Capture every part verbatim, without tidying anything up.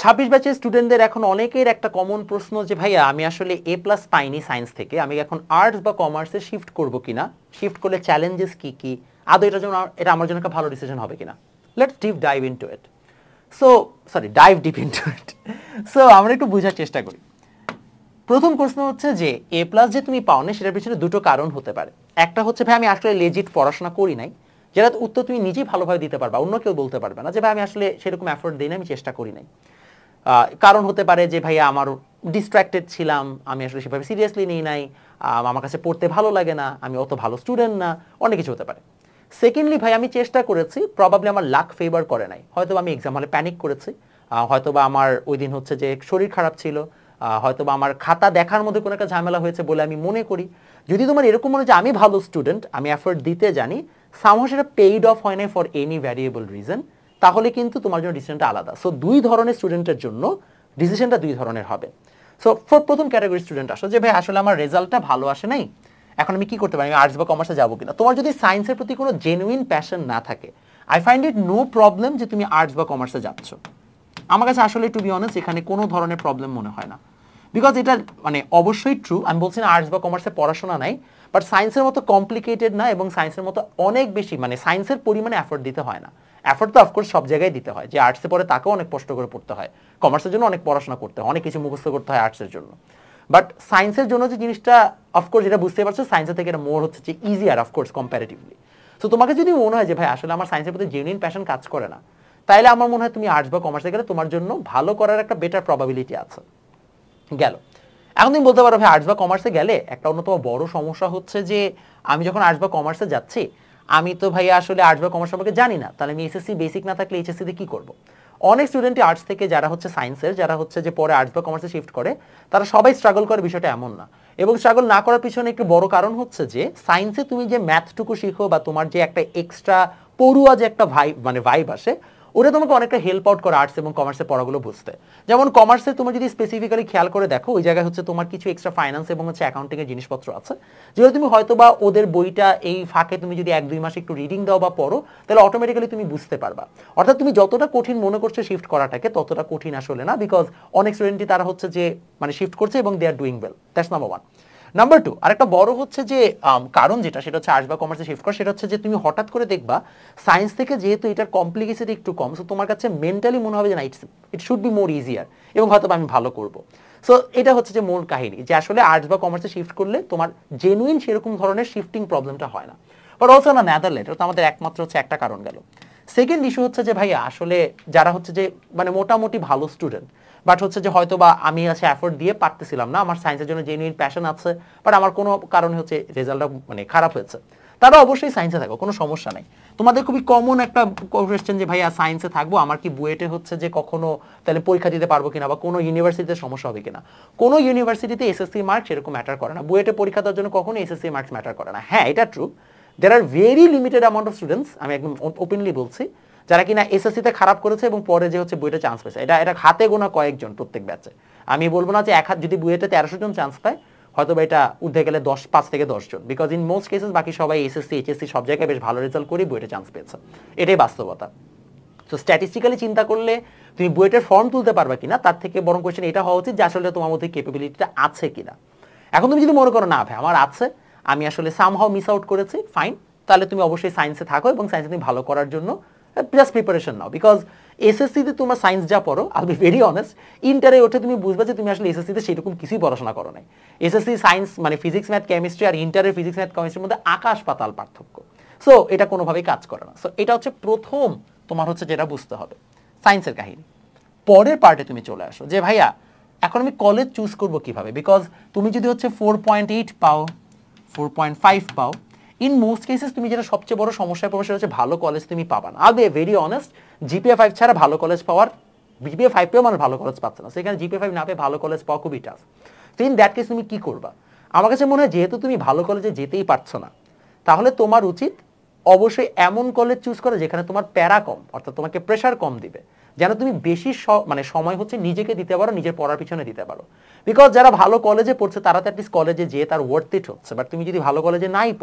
ছাব্বিশ ব্যাচের স্টুডেন্টদের এখন অনেকের একটা কমন প্রশ্ন যে ভাইয়া আমি আসলে এ প্লাস পাইনি সায়েন্স থেকে, আমি এখন আর্টস বা কমার্সে শিফট করব কিনা, শিফট করলে চ্যালেঞ্জেস কি কি, আদৌ এটার জন্য এটা আমার জন্য একটা ভালো ডিসিশন হবে কিনা। Let's deep dive into it. So sorry dive deep into it. So আমরা একটু বোঝার চেষ্টা করি। প্রথম প্রশ্ন হচ্ছে যে এ প্লাস যে তুমি পাও না সেটার পিছনে দুটো কারণ হতে পারে। একটা হচ্ছে ভাই আমি আসলে লেজিট পড়াশোনা করি নাই, যেটা উত্তর তুমি নিজেই ভালোভাবে দিতে পারবা, অন্য কেউ বলতে পারবে না যে ভাই আমি আসলে সেরকম এফোর্ট দিই না, আমি চেষ্টা করি নাই। কারণ হতে পারে যে ভাইয়া আমার ডিস্ট্র্যাক্টেড ছিলাম, আমি আসলে সেভাবে সিরিয়াসলি নিই নাই, আমার কাছে পড়তে ভালো লাগে না, আমি অত ভালো স্টুডেন্ট না, অনেক কিছু হতে পারে। সেকেন্ডলি ভাই আমি চেষ্টা করেছি, প্রবাবলি আমার লাক ফেভার করে নাই, হয়তো আমি এক্সাম হলে প্যানিক করেছি, হয়তো বা আমার ওই দিন হচ্ছে যে শরীর খারাপ ছিল, হয়তো বা আমার খাতা দেখার মধ্যে কোনো একটা ঝামেলা হয়েছে বলে আমি মনে করি। যদি তোমার এরকম মনে হয় যে আমি ভালো স্টুডেন্ট, আমি এফোর্ট দিতে জানি, সামহাও সেটা পেইড অফ হয় নাই ফর এনি ভ্যারিয়েবল রিজন, তাহলে কিন্তু তোমার জন্য ডিসিশনটা আলাদা। সো দুই ধরনের স্টুডেন্টের জন্য ডিসিশনটা দুই ধরনের হবে। সো ফর প্রথম ক্যাটাগরি স্টুডেন্ট আসো যে ভাই আসলে আমার রেজাল্টটা ভালো আসে নাই, এখন আমি কি করতে পারি, আমি আর্টস বা কমার্সে যাবো কিনা। তোমার যদি সায়েন্সের প্রতি কোনো জেনুইন প্যাশন না থাকে, I find it no problem যে তুমি আর্টস বা কমার্সে যাচ্ছ। আমার কাছে আসলে টু বি অনেস্ট এখানে কোনো ধরনের প্রবলেম মনে হয় না, বিকজ এটা মানে অবশ্যই ট্রু, আমি বলছি না আর্টস বা কমার্সে পড়াশোনা নাই, বাট সায়েন্সের মতো কমপ্লিকেটেড না এবং সায়েন্সের মতো অনেক বেশি মানে সায়েন্সের পরিমাণে এফোর্ট দিতে হয় না। এফোর্ট তো অফকোর্স সব জায়গায় দিতে হয়, যে আর্টসে পড়ে তাকেও অনেক কষ্ট করে পড়তে হয়, কমার্সের জন্য অনেক পড়াশোনা করতে হয়, অনেক কিছু মুখস্থ করতে হয় আর্টসের জন্য। বাট সায়েন্সের জন্য যে জিনিসটা অফকোর্স যেটা বুঝতে পারছো, সায়েন্সের থেকে এটা মোর হচ্ছে যে ইজিয়ার অফকোর্স কম্প্যারেটিভলি। সো তোমাকে যদি মনে হয় যে ভাই আসলে আমার সায়েন্সের প্রতি জেনুইন প্যাশন কাজ করে না, তাহলে আমার মনে হয় তুমি আর্টস বা কমার্সে গেলে তোমার জন্য ভালো করার একটা বেটার প্রবাবিলিটি আছে। গেল, এখন তুমি বলতে পারো ভাই আর্টস বা কমার্সে গেলে একটা অন্যতম বড় সমস্যা হচ্ছে যে আমি যখন আর্টস বা কমার্সে যাচ্ছি, আমি তো ভাই আসলে আর্টস বা কমার্স সম্পর্কে জানি না, তাহলে আমি এসএসসি বেসিক না থাকলে এইচএসসি তে কি করব। অনেক স্টুডেন্টই আর্টস থেকে যারা হচ্ছে সায়েন্সের, যারা হচ্ছে যে পরে আর্টস বা কমার্সে শিফট করে, তারা সবাই স্ট্রাগল করে, বিষয়টা এমন না। এবং স্ট্রাগল না করার পিছনে একটু বড় কারণ হচ্ছে যে সায়েন্সে তুমি যে ম্যাথটুকু শিখো বা তোমার যে একটা এক্সট্রা পড়ুয়া যে একটা ভাই মানে ভাইব আসে, ওটা তোমাকে অনেকটা হেল্প আউট করে আর্টস এবং কমার্সের পড়াগুলো বুঝতে। যেমন কমার্সে তুমি যদি স্পেসিফিক্যালি খেয়াল করে দেখো, ওই জায়গায় হচ্ছে তোমার কিছু এক্সট্রা ফাইন্যান্স এবং হচ্ছে অ্যাকাউন্টিং এর জিনিসপত্র আছে, যেগুলো তুমি হয়তো বা ওদের বইটা এই ফাঁকে তুমি যদি এক দুই মাস একটু রিডিং দাও বা পড়ো, তাহলে অটোমেটিক্যালি তুমি বুঝতে পারবা। অর্থাৎ তুমি যতটা কঠিন মনে করছো শিফট করাটাকে, ততটা কঠিন আসলে না, বিকজ অনেক স্টুডেন্টই তারা হচ্ছে যে মানে শিফট করছে এবং they are doing well. That's number one. Number two, আরেকটা বড় হচ্ছে যে কারণ যেটা, সেটা হচ্ছে আর্টস বা কমার্সে শিফট করা, সেটা হচ্ছে যে তুমি হঠাৎ করে দেখবা সায়েন্স থেকে যেহেতু এটার কমপ্লিকেসিটি একটু কম, সো তোমার কাছে মেন্টালি মনে হবে যে না it's it should be more easier, এবং হয়তো আমি ভালো করবো। সো এটা হচ্ছে যে মূল কাহিনী, যে আসলে আর্টস বা কমার্সে শিফট করলে তোমার জেনুইন সেরকম ধরনের শিফটিং প্রবলেমটা হয় না। বাট অলসো না নেদারল্যান্ড, এটা তো আমাদের একমাত্র হচ্ছে একটা কারণ গেল। সেকেন্ড ইস্যু হচ্ছে যে ভাইয়া আসলে যারা হচ্ছে যে মানে মোটামুটি ভালো স্টুডেন্ট, বাট হচ্ছে যে হয়তো বা আমি আছে এফোর্ট দিয়ে পারতেছিলাম না, আমার সায়েন্সের জন্য জেনুইন প্যাশন আছে, বাট আমার কোনো কারণে হচ্ছে রেজাল্টটা মানে খারাপ হয়েছে, তারা অবশ্যই সায়েন্সে থাকো, কোনো সমস্যা নেই। তোমাদের খুবই কমন একটা কোয়েশ্চেন যে ভাইয়া সায়েন্সে থাকবো, আমার কি বুয়েটে হচ্ছে যে কখনো তাহলে পরীক্ষা দিতে পারবো কিনা, বা কোনো ইউনিভার্সিটিতে সমস্যা হবে কিনা। কোনো ইউনিভার্সিটিতে এসএসসি মার্কস সেরকম ম্যাটার করে না, বুয়েটে পরীক্ষা দেওয়ার জন্য কখনো এসএসসি মার্কস ম্যাটার করে না। হ্যাঁ এটা true, they are very limited amount of students, আমি একদম ওপেনলি বলছি, যারা কিনা এসএসসিতে খারাপ করেছে এবং পরে যে হচ্ছে বুয়েটে চান্স পেয়েছে। এটা এটা হাতে গোনা কয়েকজন প্রত্যেক ব্যাচে, আমি বলবো না যে এক হাত, যদি বুয়েটে তেরোশো জন চান্স পায়, হয়তো এটা উঠে গেলে দশ পাঁচ থেকে দশ জন, বিকজ ইন মোস্ট কেসেস বাকি সবাই এসএসসি এইচএসসি সব জায়গায় বেশ ভালো রেজাল্ট করে বুয়েটে চান্স পেয়েছে, এটাই বাস্তবতা। তো স্ট্যাটিস্টিক্যালি চিন্তা করলে তুমি বুয়েটের ফর্ম তুলতে পারবা কিনা, তার থেকে বরং কোয়েশ্চেন এটা হওয়া উচিত যে আসলে তোমার মধ্যে ক্যাপাবিলিটিটা আছে কিনা। এখন তুমি যদি মনে করো না ভাই আমার আছে, আমি আসলে সামহাও মিস আউট করেছি, ফাইন, তাহলে তুমি অবশ্যই সায়েন্সে থাকো এবং সায়েন্সে তুমি ভালো করার জন্য জাস্ট প্রিপারেশন নাও। বিকজ এসএসসিতে তোমার সায়েন্স যা পড়ো, আই বি ভেরি অনেস্ট, ইন্টারে ওঠে তুমি বুঝবে যে তুমি আসলে এসএসসিতে সেরকম কিছুই পড়াশোনা করো নাই। এসএসসি সায়েন্স মানে ফিজিক্স ম্যাথ কেমিস্ট্রি আর ইন্টারের ফিজিক্স ম্যাথ কেমিস্ট্রির মধ্যে আকাশ পাতাল পার্থক্য। সো এটা কোনোভাবেই কাজ করে না। সো এটা হচ্ছে প্রথম তোমার হচ্ছে যেটা বুঝতে হবে সায়েন্সের কাহিনী। পরের পার্টে তুমি চলে আসো যে ভাইয়া এখন আমি কলেজ চুজ করবো কিভাবে, বিকজ তুমি যদি হচ্ছে ফোর পয়েন্ট এইট পাও, ফোর পয়েন্ট ফাইভ পাও, ইন মোস্ট কেসেস তুমি যেটা সবচেয়ে বড় সমস্যায় পড়বে সেটা হচ্ছে ভালো কলেজ তুমি পাবা না। I'll be very honest, GPA five ছাড়া ভালো কলেজ পাওয়ার, জিপিএ ফাইভ পেয়েও মানুষ ভালো কলেজ পাচ্ছে না, সেখানে জিপিএ ফাইভ না পেয়ে ভালো কলেজ পাওয়া খুবই টাফ। তো ইন দ্যাট কেস তুমি কি করবা? আমার কাছে মনে হয় যেহেতু তুমি ভালো কলেজে যেতেই পারছো না, তাহলে তোমার উচিত অবশ্যই এমন কলেজ চুজ করা যেখানে তোমার প্যারা কম, অর্থাৎ তোমাকে প্রেশার কম দিবে, যেন তুমি বেশি মানে সময় হচ্ছে নিজেকে দিতে পারো, নিজের পড়ার পিছনে দিতে পারো। বিকজ যারা ভালো কলেজে পড়ছে তারা তো অ্যাটলিস্ট কলেজে যেয়ে তার ওয়ার্থ ইট হচ্ছে, বাট তুমি যদি ভালো কলেজে নাই পড়ো,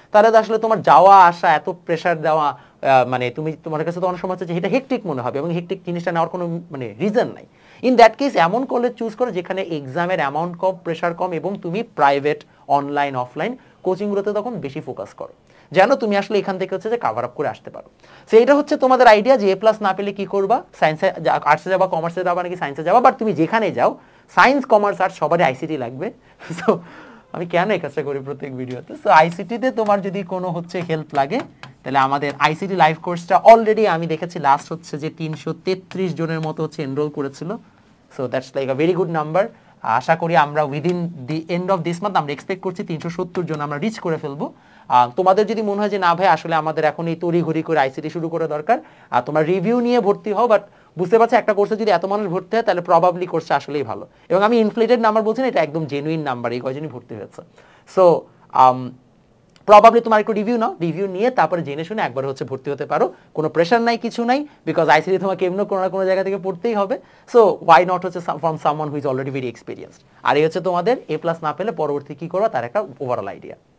তাহলে তো আসলে তোমার যাওয়া আসা এত প্রেশার দেওয়া মানে তুমি তোমার কাছে তো অনেক সময় হচ্ছে যে এটা হেকটিক মনে হবে এবং হেকটিক জিনিসটা নেওয়ার কোনো মানে রিজন নাই। ইন দ্যাট কেস এমন কলেজ চুজ করো যেখানে এক্সামের অ্যামাউন্ট কম, প্রেশার কম এবং তুমি প্রাইভেট অনলাইন অফলাইন কোচিংগুলোতে তখন বেশি ফোকাস করো, যেন তুমি আসলে এখান থেকে হচ্ছে যে কাভার আপ করে আসতে পারো। সো এটা হচ্ছে তোমাদের আইডিয়া যে এ প্লাস না পেলে কি করবা, সায়েন্সে আর্টসে যাবা, কমার্সে যাবা নাকি সায়েন্সে যাবা। বাট তুমি যেখানে যাও সায়েন্স কমার্স আর্টস সবারই আইসিটি লাগবে। সো আমি কেন এই কাজটা করি প্রত্যেক ভিডিওতে। সো আইসিটিতে তোমার যদি কোনো হচ্ছে হেল্প লাগে তাহলে আমাদের আইসিটি লাইভ কোর্সটা অলরেডি আমি দেখেছি লাস্ট হচ্ছে যে তিনশো তেত্রিশ জনের মতো হচ্ছে এনরোল করেছিল। So that's like a very good number. আশা করি আমরা within the end of this month আমরা এক্সপেক্ট করছি তিনশো সত্তর জন আমরা রিচ করে ফেলবো। তোমাদের যদি মনে হয় যে না ভাই আসলে আমাদের এখন এই তড়িঘড়ি করে আইসিটি শুরু করা দরকার, আর তোমার রিভিউ নিয়ে ভর্তি হও, বাট বুঝতে পারছো একটা কোর্সে যদি এত মানুষ ভর্তি হয় তাহলে প্রবাবলি কোর্সটা আসলেই ভালো। এবং আমি ইনফ্লেটেড নাম্বার বলছি না, এটা একদম জেনুইন নাম্বার, এই কয়জনই ভর্তি হয়েছে। সো প্রবাবলি তোমার একটু রিভিউ নাও, রিভিউ নিয়ে তারপরে জেনে শুনে একবার হচ্ছে ভর্তি হতে পারো। কোনো প্রেশার নাই, কিছু নাই, বিকজ আইসিটি তোমাকে এমনি কোনো না কোনো জায়গা থেকে পড়তেই হবে। সো ওয়াই নট হচ্ছে from someone who is already very experienced. আর এই হচ্ছে তোমাদের এ প্লাস না পেলে পরবর্তী কি করো তার একটা ওভারঅল আইডিয়া।